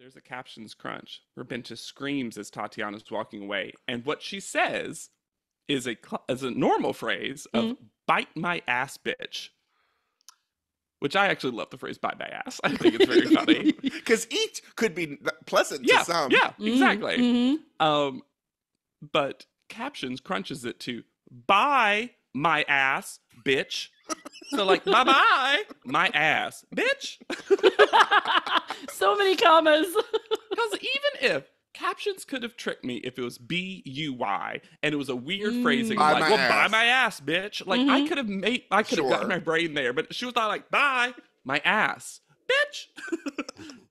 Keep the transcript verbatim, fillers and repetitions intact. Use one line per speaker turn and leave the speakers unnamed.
There's a captions crunch where Benta screams as Tatiana's walking away, and what she says is a is a normal phrase of
Mm.
"bite my ass, bitch," which I actually love the phrase "bite my ass." I think it's very funny
because each could be pleasant
yeah,
to some.
Yeah, exactly.
Mm-hmm.
Um, but captions crunches it to "bye my ass, bitch." So like, bye bye my ass, bitch.
So many commas.
Because even if captions could have tricked me if it was B U Y and it was a weird
Mm.
phrasing
Buy
like,
my
well,
ass.
buy my ass, bitch. Like,
Mhm.
I could have made, I could have
Sure.
gotten my brain there, but she was not like, bye my ass, bitch.